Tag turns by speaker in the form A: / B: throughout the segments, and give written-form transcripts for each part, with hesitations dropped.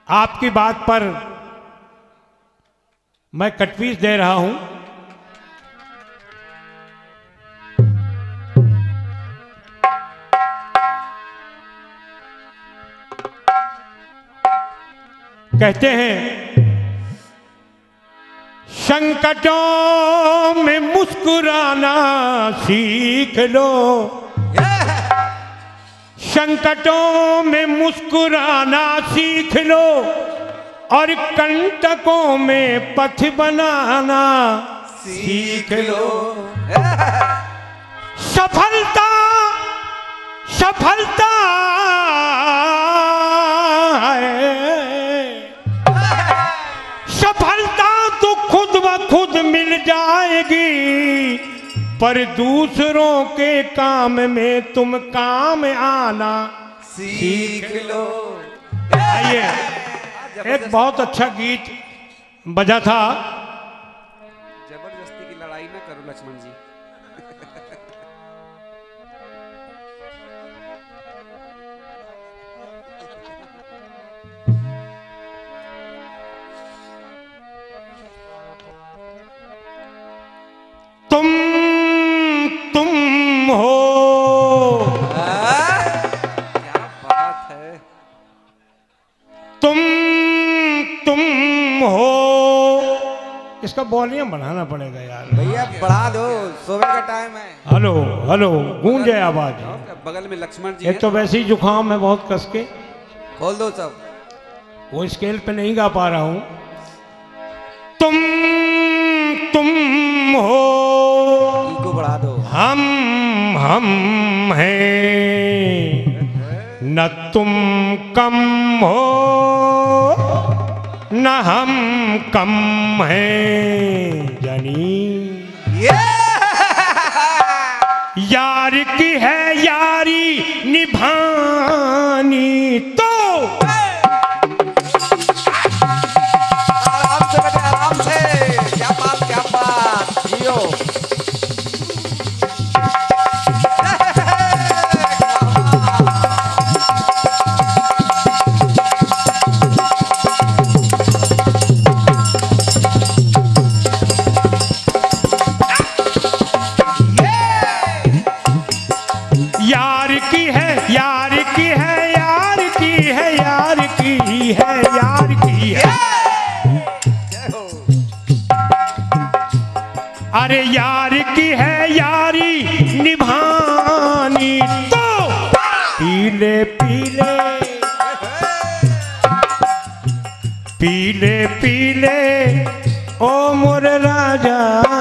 A: आपकी बात पर मैं कटवीस दे रहा हूं। कहते हैं संकटों में मुस्कुराना सीख लो, संकटों में मुस्कुराना सीख लो और कंटकों में पथ बनाना सीख लो। सफलता सफलता है, सफलता तो खुद ब खुद मिल जाएगी, पर दूसरों के काम में तुम काम आना सीख लो। आइए, एक बहुत अच्छा गीत बजा था।
B: जबरदस्ती की लड़ाई ना करो लक्ष्मण जी।
A: तुम हो,
B: क्या बात है।
A: तुम हो। इसका वॉल्यूम बढ़ाना पड़ेगा यार।
B: भैया बढ़ा दो, सुबह का टाइम है।
A: हेलो हेलो, गूंजे आवाज।
B: बगल में लक्ष्मण जी
A: एक तो वैसे ही जुकाम है बहुत कस के,
B: खोल दो सब।
A: वो स्केल पे नहीं गा पा रहा हूं। तुम हो,
B: इनको बढ़ा दो।
A: हम हैं, न तुम कम हो न हम कम हैं। जानी यार की है यारी निभानी तो
B: आराम से बेटे, आराम से। क्या बात, क्या बात। जियो।
A: यार की है यार की है यार की है यार की है यार की है। अरे यार की है यारी निभानी तो पीले पीले पीले पीले ओ मोर राजा,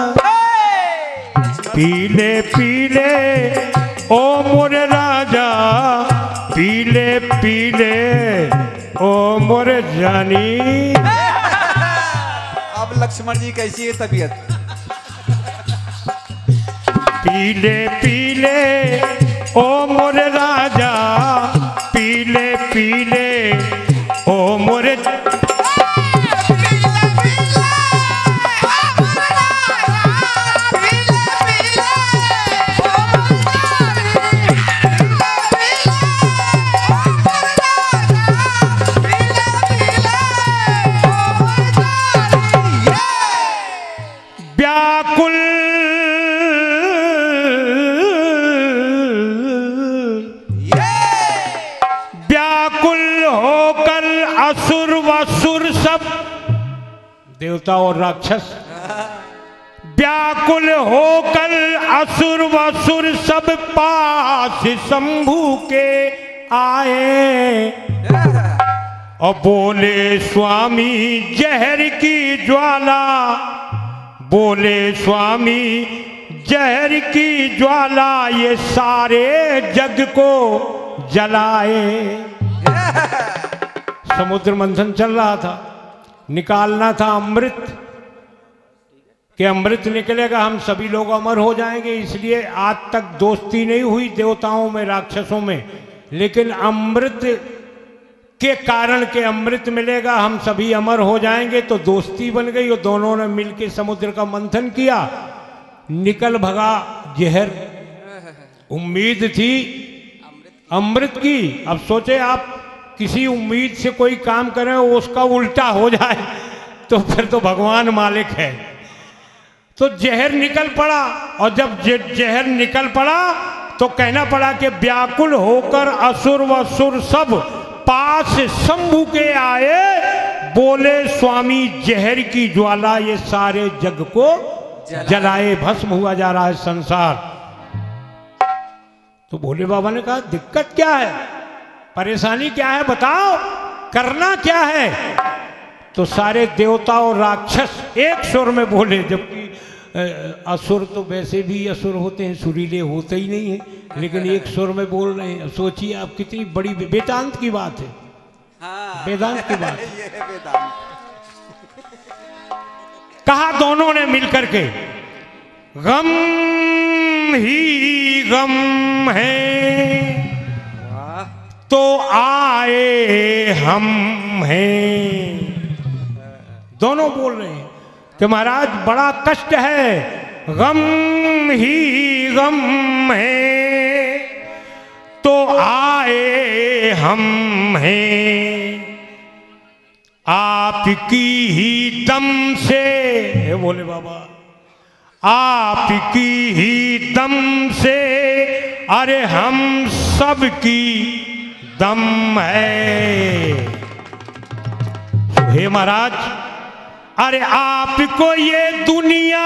A: पीले पीले ओ मोर राजा, पीले पीले ओ मोर जानी।
B: अब लक्ष्मण जी कैसी है तबीयत?
A: पीले पीले ओ मोर राजा, पीले पीले ओ मोर व्याकुल व्याकुल होकर असुर वसुर सब देवता और राक्षस, व्याकुल होकर असुर वसुर सब पास शंभू के आए और बोले स्वामी जहर की ज्वाला, बोले स्वामी जहर की ज्वाला ये सारे जग को जलाए। समुद्र मंथन चल रहा था, निकालना था अमृत, कि अमृत निकलेगा हम सभी लोग अमर हो जाएंगे। इसलिए आज तक दोस्ती नहीं हुई देवताओं में राक्षसों में, लेकिन अमृत के कारण के अमृत मिलेगा हम सभी अमर हो जाएंगे, तो दोस्ती बन गई और दोनों ने मिलकर समुद्र का मंथन किया, निकल भगा जहर। उम्मीद थी अमृत की। अब सोचे आप किसी उम्मीद से कोई काम करें उसका उल्टा हो जाए तो फिर तो भगवान मालिक है। तो जहर निकल पड़ा, और जब जहर निकल पड़ा तो कहना पड़ा कि व्याकुल होकर असुर व सुर सब पास शंभू के आए, बोले स्वामी जहर की ज्वाला ये सारे जग को जलाए, भस्म हुआ जा रहा है संसार। तो भोले बाबा ने कहा दिक्कत क्या है, परेशानी क्या है, बताओ करना क्या है। तो सारे देवता और राक्षस एक सुर में बोले, जबकि असुर तो वैसे भी असुर होते हैं, सुरीले होते ही नहीं है, लेकिन एक सुर में बोल रहे हैं। सोचिए आप कितनी बड़ी वेदांत की बात है। हाँ, वेदांत की बात ये है वेदांत। कहा दोनों ने मिलकर के गम ही गम है तो आए हम हैं। दोनों बोल रहे हैं कि महाराज बड़ा कष्ट है, गम ही गम है तो आए हम हैं, आपकी ही दम से, बोले बाबा आपकी ही दम से, अरे हम सब की दम है। हे महाराज, अरे आपको ये दुनिया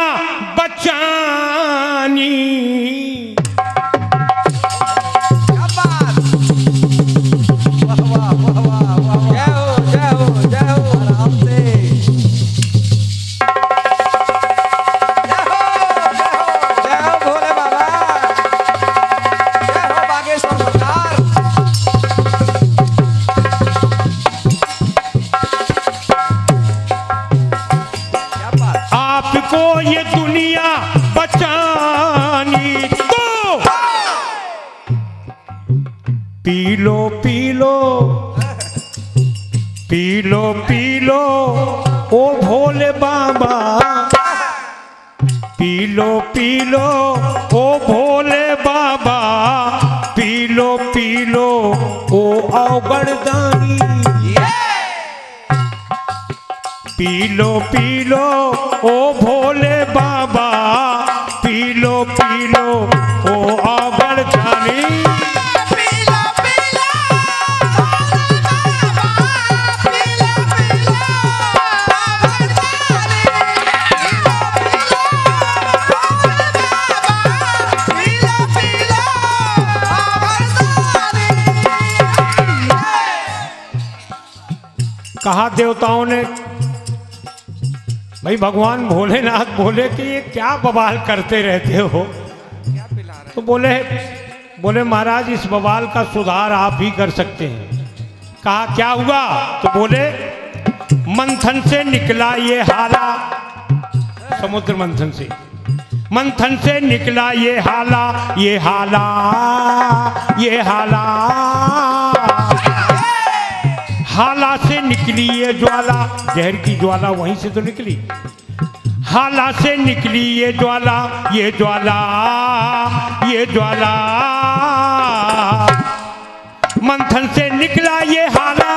A: बचानी, ये दुनिया बचानी, तो पी लो पी लो पी लो पी लो ओ भोले बाबा, पी लो ओ भोले बाबा, पी लो ओ अवगढ़दानी, पी लो ओ भोले बाबा, पी लो ओ अवगढ़दानी, कहा देवताओं ने, भाई भगवान भोलेनाथ बोले कि ये क्या बवाल करते रहते हो। तो बोले महाराज इस बवाल का सुधार आप ही कर सकते हैं। कहा क्या हुआ। तो बोले मंथन से निकला ये हाला, समुद्र मंथन से निकला ये हाला, ये हाला से निकली ये ज्वाला, जहर की ज्वाला वहीं से तो निकली, हाला से निकली ये ज्वाला, मंथन से निकला ये हाला,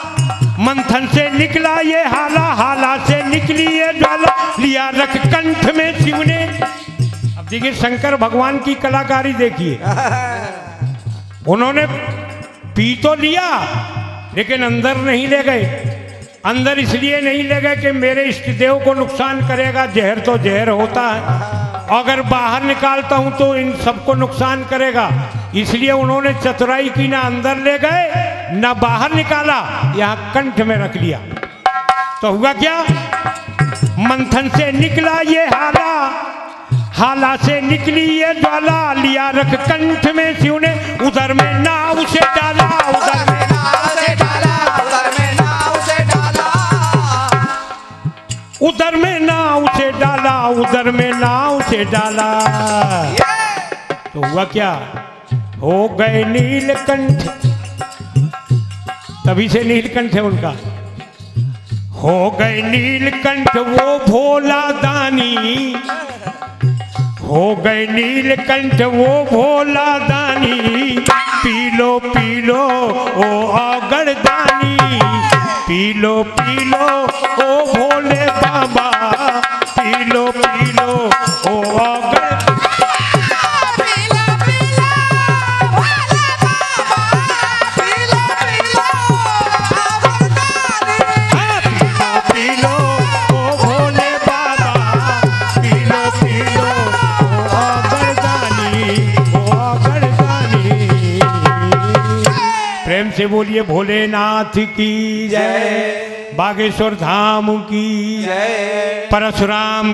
A: हाला से निकली ये ज्वाला, लिया रख कंठ में शिव ने। अब देखिए शंकर भगवान की कलाकारी देखिए, उन्होंने पी तो लिया लेकिन अंदर नहीं ले गए। अंदर इसलिए नहीं ले गए कि मेरे इष्ट देव को नुकसान करेगा, जहर तो जहर होता है, अगर बाहर निकालता हूं तो इन सबको नुकसान करेगा, इसलिए उन्होंने चतुराई की, ना अंदर ले गए ना बाहर निकाला, यहाँ कंठ में रख लिया। तो हुआ क्या, मंथन से निकला ये हाला से निकली ये ज्वाला, लिया रख कंठ में शिव ने, उधर में नाव से डाला, उधर में नाव से डाला, तो हुआ क्या, हो गए नीलकंठ, तभी से नीलकंठ है उनका, हो गए नीलकंठ वो भोला दानी, हो गए नीलकंठ वो भोला दानी, पी लो ओ अगरदानी, पी लो ओ भोले बाबा, पी लो ओ अगर प्रेम से बोलिए भोलेनाथ की जय, बागेश्वर धाम की जय, परशुराम